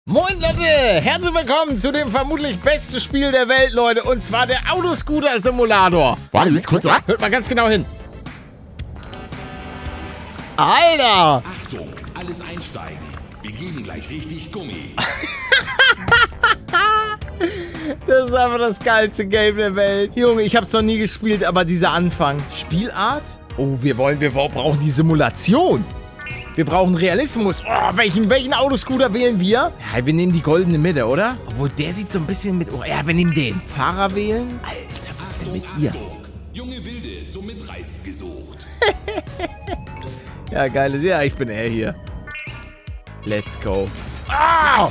Moin Leute, herzlich willkommen zu dem vermutlich besten Spiel der Welt, Leute. Und zwar der Autoscooter-Simulator. Warte, jetzt kurz, oder? Hört mal ganz genau hin. Alter! Achtung, alles einsteigen. Wir geben gleich richtig Gummi. Das ist einfach das geilste Game der Welt. Junge, ich hab's noch nie gespielt, aber dieser Anfang. Spielart? Oh, wir brauchen die Simulation. Wir brauchen Realismus. Oh, welchen Autoscooter wählen wir? Ja, wir nehmen die goldene Mitte, oder? Obwohl, der sieht so ein bisschen mit... Oh, ja, wir nehmen den. Fahrer wählen? Alter, was ist denn mit ihr? Junge Wilde zum Mitreißen gesucht. Ja, geiles. Ja, ich bin er hier. Let's go. Ah!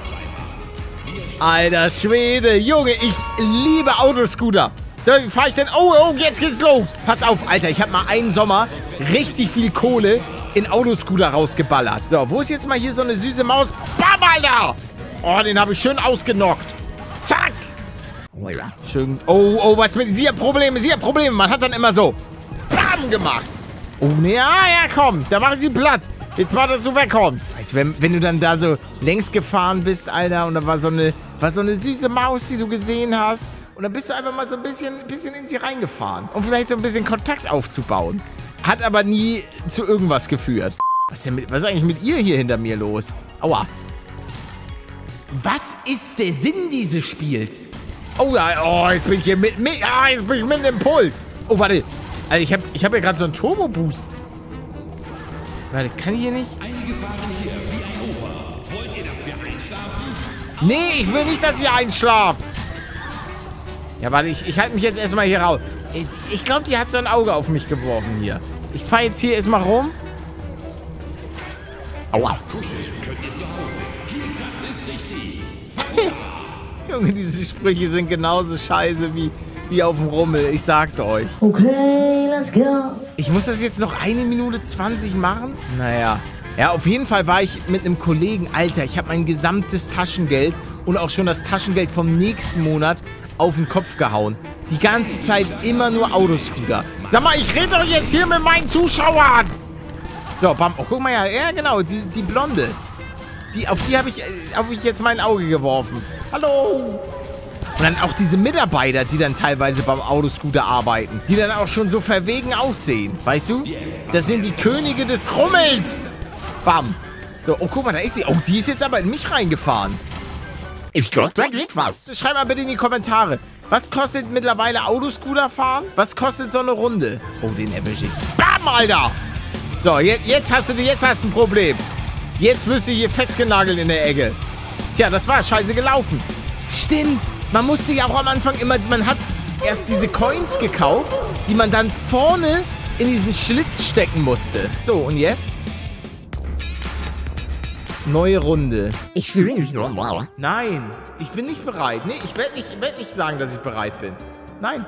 Alter Schwede. Junge, ich liebe Autoscooter. So, wie fahre ich denn? Oh, jetzt geht's los. Pass auf, Alter. Ich habe mal einen Sommer richtig viel Kohle in Autoscooter rausgeballert. So, wo ist jetzt mal hier so eine süße Maus? Bam, Alter! Oh, den habe ich schön ausgenockt. Zack! Oh, ja. Schön. Oh, was mit... Sie hat Probleme. Man hat dann immer so... Bam gemacht. Oh, ne, ja, komm. Da mache ich sie platt. Jetzt mal, dass du wegkommst. Weißt du, wenn du dann da so längs gefahren bist, Alter, und da war so eine süße Maus, die du gesehen hast. Und dann bist du einfach mal so ein bisschen in sie reingefahren. Um vielleicht so ein bisschen Kontakt aufzubauen. Hat aber nie zu irgendwas geführt. Was ist eigentlich mit ihr hier hinter mir los? Aua. Was ist der Sinn dieses Spiels? Oh ja, jetzt bin ich hier mitten im Pult. Oh, warte. Also ich hab ja gerade so einen Turbo-Boost. Warte, kann ich hier nicht? Einige fahren hier wie ein Opa. Wollt ihr, dass wir einschlafen? Nee, ich will nicht, dass ihr einschlaft. Ja, warte, ich halte mich jetzt erstmal hier raus. Ich glaube, die hat so ein Auge auf mich geworfen hier. Ich fahre jetzt hier erstmal rum. Aua. Kuscheln könnt ihr zu Hause. Hier kracht es richtig. Junge, diese Sprüche sind genauso scheiße wie auf dem Rummel. Ich sag's euch. Okay, let's go. Ich muss das jetzt noch 1 Minute 20 machen? Naja. Ja, auf jeden Fall war ich mit einem Kollegen, Alter, ich habe mein gesamtes Taschengeld und auch schon das Taschengeld vom nächsten Monat auf den Kopf gehauen. Die ganze Zeit immer nur Autoscooter. Sag mal, ich rede doch jetzt hier mit meinen Zuschauern. So, bam. Oh, guck mal, ja genau, die Blonde. Auf die habe ich jetzt mein Auge geworfen. Hallo. Und dann auch diese Mitarbeiter, die dann teilweise beim Autoscooter arbeiten. Die dann auch schon so verwegen aussehen. Weißt du? Das sind die Könige des Rummels. Bam. So, oh, guck mal, da ist sie. Oh, die ist jetzt aber in mich reingefahren. Ich glaube, da geht was. Schreib mal bitte in die Kommentare. Was kostet mittlerweile Autoscooter fahren? Was kostet so eine Runde? Oh, den erwische ich. Bam, Alter. So, jetzt hast du ein Problem. Jetzt wirst du hier festgenagelt in der Ecke. Tja, das war scheiße gelaufen. Stimmt. Man musste ja auch am Anfang immer... Man hat erst diese Coins gekauft, die man dann vorne in diesen Schlitz stecken musste. So, und jetzt? Neue Runde. Ich fühle mich nur wow. Nein, ich bin nicht bereit. Nee, ich werd nicht sagen, dass ich bereit bin. Nein.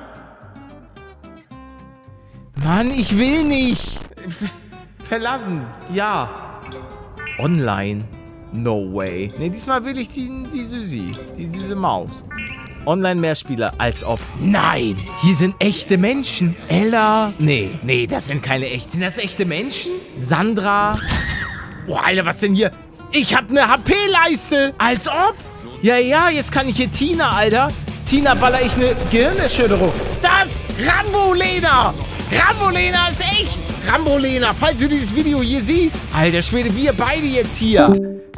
Mann, ich will nicht. Verlassen. Ja. Online. No way. Nee, diesmal will ich die Süßi. Die süße Maus. Online-Mehrspieler, als ob. Nein, hier sind echte Menschen. Ella. Nee, das sind keine echten. Sind das echte Menschen? Sandra. Boah, Alter, was denn hier? Ich hab eine HP-Leiste. Als ob. Ja, jetzt kann ich hier Tina, Alter. Tina baller ich eine Gehirnerschütterung. Das Rambolena. Rambolena ist echt. Rambolena, falls du dieses Video hier siehst. Alter Schwede, wir beide jetzt hier.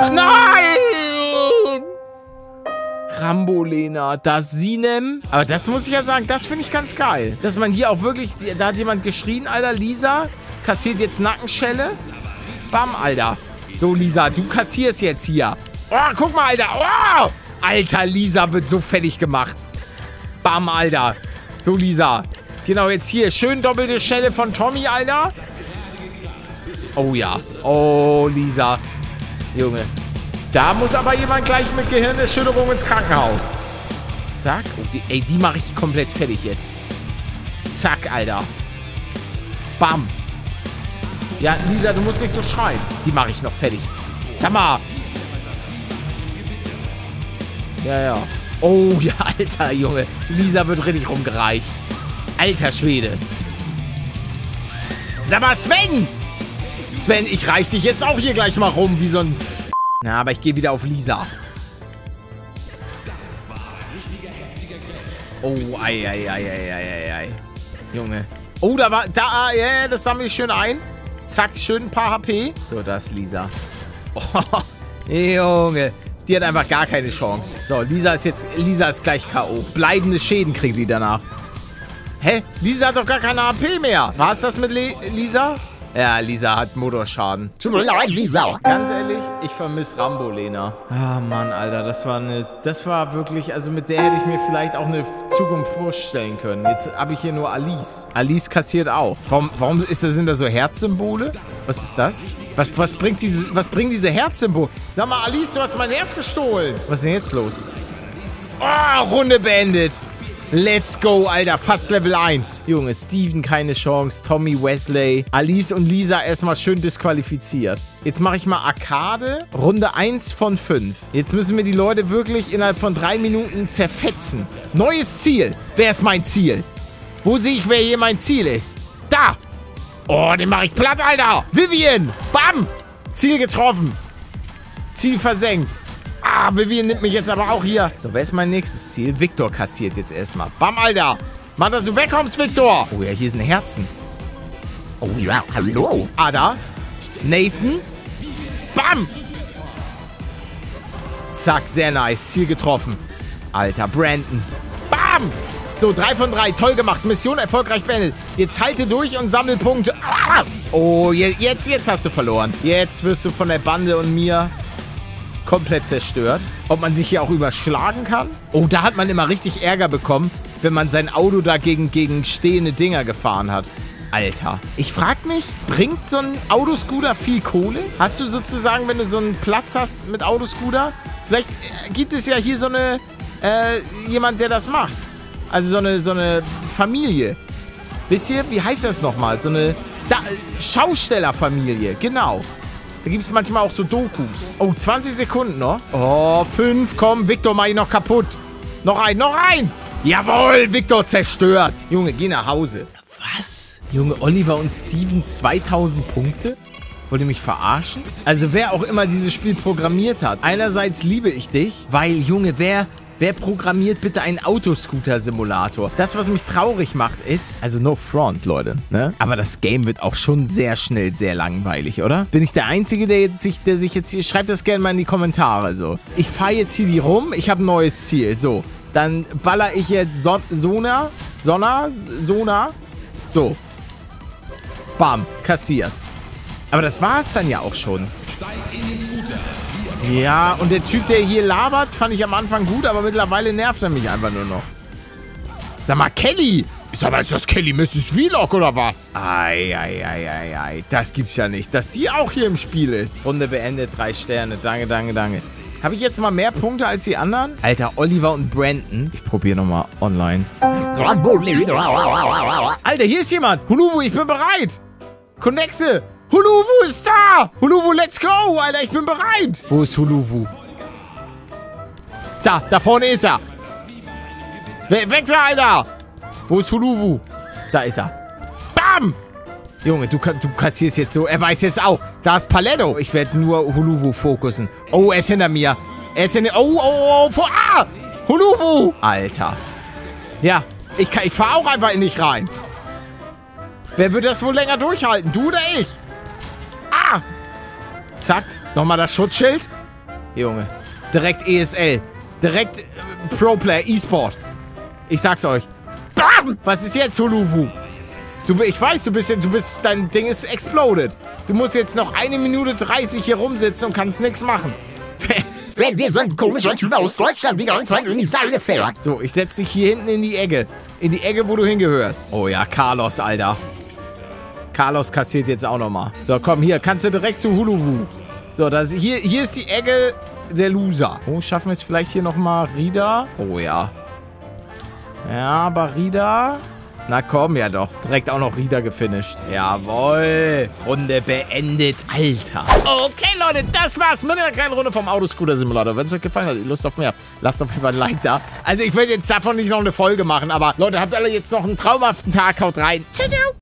Nein. Rambolena, das Sinem. Aber das muss ich ja sagen, das finde ich ganz geil. Dass man hier auch wirklich, da hat jemand geschrien, Alter, Lisa kassiert jetzt Nackenschelle. Bam, Alter. So, Lisa, du kassierst jetzt hier. Oh, guck mal, Alter. Oh! Alter, Lisa wird so fertig gemacht. Bam, Alter. So, Lisa. Genau, jetzt hier. Schön doppelte Schelle von Tommy, Alter. Oh, ja. Oh, Lisa. Junge. Da muss aber jemand gleich mit Gehirnerschütterung ins Krankenhaus. Zack. Oh, die mache ich komplett fertig jetzt. Zack, Alter. Bam. Ja, Lisa, du musst nicht so schreien. Die mache ich noch fertig. Sag mal. Ja. Oh, ja, Alter, Junge. Lisa wird richtig rumgereicht. Alter Schwede. Sag mal, Sven! Sven, ich reich dich jetzt auch hier gleich mal rum, wie so ein... Na, aber ich gehe wieder auf Lisa. Oh, ei. Junge. Oh, ja, das sammle ich schön ein. Zack, schön ein paar HP. So, das ist Lisa. Oh, Junge. Die hat einfach gar keine Chance. So, Lisa ist gleich K.O. Bleibende Schäden kriegt die danach. Hä? Lisa hat doch gar keine HP mehr. War es das mit Lisa? Ja, Lisa hat Motorschaden. Tut mir leid, Lisa. Ganz ehrlich, ich vermisse Rambo, Lena. Ah, Mann, Alter, das war wirklich, also mit der hätte ich mir vielleicht auch eine Zukunft vorstellen können. Jetzt habe ich hier nur Alice. Alice kassiert auch. Warum sind da so Herzsymbole? Was ist das? Was bringen diese Herzsymbole? Sag mal, Alice, du hast mein Herz gestohlen. Was ist denn jetzt los? Oh, Runde beendet. Let's go, Alter. Fast Level 1. Junge, Steven keine Chance. Tommy, Wesley, Alice und Lisa erstmal schön disqualifiziert. Jetzt mache ich mal Arcade. Runde 1 von 5. Jetzt müssen wir die Leute wirklich innerhalb von 3 Minuten zerfetzen. Neues Ziel. Wer ist mein Ziel? Wo sehe ich, wer hier mein Ziel ist? Da. Oh, den mache ich platt, Alter. Vivian. Bam. Ziel getroffen. Ziel versenkt. Ah, Vivian nimmt mich jetzt aber auch hier. So, wer ist mein nächstes Ziel? Victor kassiert jetzt erstmal. Bam, Alter. Mann, dass du wegkommst, Victor. Oh ja, hier sind Herzen. Oh ja, hallo. Ada. Nathan. Bam. Zack, sehr nice. Ziel getroffen. Alter, Brandon. Bam. So, 3 von 3. Toll gemacht. Mission erfolgreich beendet. Jetzt halte durch und sammle Punkte. Ah. Oh, jetzt hast du verloren. Jetzt wirst du von der Bande und mir komplett zerstört. Ob man sich hier auch überschlagen kann? Oh, da hat man immer richtig Ärger bekommen, wenn man sein Auto da gegen stehende Dinger gefahren hat. Alter. Ich frag mich, bringt so ein Autoscooter viel Kohle? Hast du sozusagen, wenn du so einen Platz hast mit Autoscooter? Vielleicht gibt es ja hier so eine, jemand, der das macht. Also so eine Familie. Wisst ihr, wie heißt das nochmal? So eine Schaustellerfamilie, genau. Da gibt es manchmal auch so Dokus. Oh, 20 Sekunden noch. Oh, 5, komm, Victor, mach ich noch kaputt. Noch ein. Jawohl, Victor zerstört. Junge, geh nach Hause. Was? Junge, Oliver und Steven 2000 Punkte? Wollt ihr mich verarschen? Also wer auch immer dieses Spiel programmiert hat. Einerseits liebe ich dich, weil, Junge, wer programmiert bitte einen Autoscooter-Simulator? Das, was mich traurig macht, ist, also no front, Leute, ne? Aber das Game wird auch schon sehr schnell sehr langweilig, oder? Bin ich der Einzige, der sich jetzt hier... Schreibt das gerne mal in die Kommentare, so. Ich fahre jetzt hier die rum, ich habe ein neues Ziel, so. Dann baller ich jetzt Sona. So. Bam, kassiert. Aber das war es dann ja auch schon. Steig in den Scooter. Ja, und der Typ, der hier labert, fand ich am Anfang gut, aber mittlerweile nervt er mich einfach nur noch. Sag mal, Kelly! Sag mal, ist das Kelly Mrs. Vlog oder was? Ei. Das gibt's ja nicht, dass die auch hier im Spiel ist. Runde beendet, 3 Sterne. Danke. Habe ich jetzt mal mehr Punkte als die anderen? Alter, Oliver und Brandon. Ich probiere nochmal online. Alter, hier ist jemand. Huluvu, ich bin bereit. Connecte. Huluvu ist da! Huluvu, let's go! Alter, ich bin bereit! Wo ist Huluvu? Da vorne ist er! Weg da, Alter! Wo ist Huluvu? Da ist er. Bam! Junge, du kassierst jetzt so. Er weiß jetzt auch. Da ist Paletto. Ich werde nur Huluvu fokussen. Oh, er ist hinter mir. Oh! Huluvu! Alter. Ja, ich fahre auch einfach nicht rein. Wer wird das wohl länger durchhalten? Du oder ich? Ah! Zack. Nochmal das Schutzschild. Junge. Direkt ESL. Direkt Pro-Player, E-Sport. Ich sag's euch. Bam! Was ist jetzt, Huluvu? Ich weiß, dein Ding ist exploded. Du musst jetzt noch 1 Minute 30 hier rumsitzen und kannst nichts machen. Wenn wir so ein komischer Typ aus Deutschland die ganze Zeit in die Sache fährt. So, ich setz dich hier hinten in die Ecke. In die Ecke, wo du hingehörst. Oh ja, Carlos, Alter. Carlos kassiert jetzt auch nochmal. So, komm, hier. Kannst du direkt zu Huluvu. So, hier ist die Ecke der Loser. Oh, schaffen wir es vielleicht hier nochmal Rida? Oh ja. Ja, aber Rida... Na komm, ja doch. Direkt auch noch Rida gefinisht. Jawohl. Runde beendet. Alter. Okay, Leute, das war's mit einer kleinen Runde vom Autoscooter-Simulator. Wenn es euch gefallen hat, ihr Lust auf mehr, lasst auf jeden Fall ein Like da. Also ich werde jetzt davon nicht noch eine Folge machen, aber Leute, habt alle jetzt noch einen traumhaften Tag. Haut rein. Ciao, ciao.